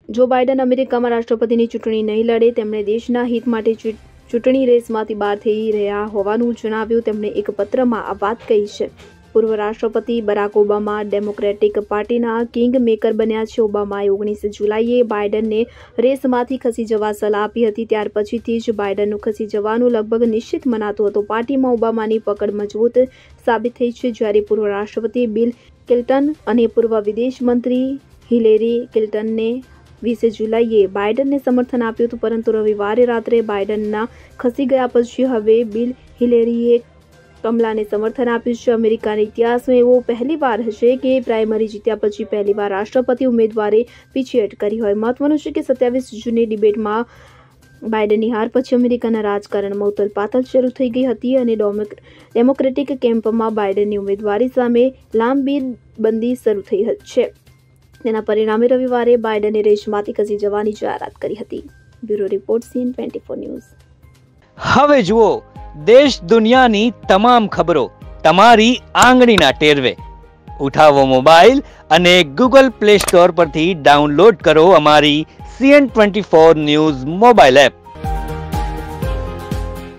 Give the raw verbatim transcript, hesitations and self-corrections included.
જો બાઇડન અમેરિકામાં રાષ્ટ્રપતિની ચૂંટણી નહીં લડે, તેમણે દેશના હિત માટે ચૂંટણી રેસમાંથી બહાર થઈ રહ્યા હોવાનું જણાવ્યું. તેમણે એક પત્રમાં આ વાત કહી છે. પૂર્વ રાષ્ટ્રપતિ બરાક ઓબામા ડેમોક્રેટિક પાર્ટીના કિંગ મેકર બન્યા છે. ઓબામાએ ઓગણીસ જુલાઈએ બાઇડનને રેસમાંથી ખસી જવા સલાહ આપી હતી. ત્યાર પછીથી જ બાઇડનનું ખસી જવાનું લગભગ નિશ્ચિત મનાતું હતું. પાર્ટીમાં ઓબામાની પકડ મજબૂત સાબિત થઈ છે. જ્યારે પૂર્વ રાષ્ટ્રપતિ બિલ ક્લિન્ટન અને પૂર્વ વિદેશ મંત્રી હિલેરી ક્લિન્ટનને વીસ જુલાઈએ બાઇડનને સમર્થન આપ્યું હતું, પરંતુ રવિવારે રાત્રે બાઇડનના ખસી ગયા પછી હવે બિલ હિલેરીએ કમલાને સમર્થન આપ્યું છે. અમેરિકાના ઇતિહાસમાં એવો પહેલીવાર હશે કે પ્રાઇમરી જીત્યા પછી પહેલીવાર રાષ્ટ્રપતિ ઉમેદવારે પીછેહટ કરી હોય. મહત્વનું છે કે સત્યાવીસ જૂનની ડિબેટમાં બાઇડનની હાર પછી અમેરિકાના રાજકારણમાં ઉથલપાથલ શરૂ થઈ ગઈ હતી અને ડેમોક્રેટિક કેમ્પમાં બાઇડનની ઉમેદવારી સામે લાંબી બંદી શરૂ થઈ છે. તેના પરિણામે રવિવારે બાઇડને રેસમાંથી ખસી જવાની જાહેરાત કરી હતી. Bureau report, CN twenty four news. હવે જુઓ દેશ દુનિયાની તમામ ખબરો તમારી આંગળીના ટેરવે. ઉઠાવો મોબાઈલ અને ગૂગલ પ્લે સ્ટોર પરથી ડાઉનલોડ કરો અમારી CN twenty four news mobile app.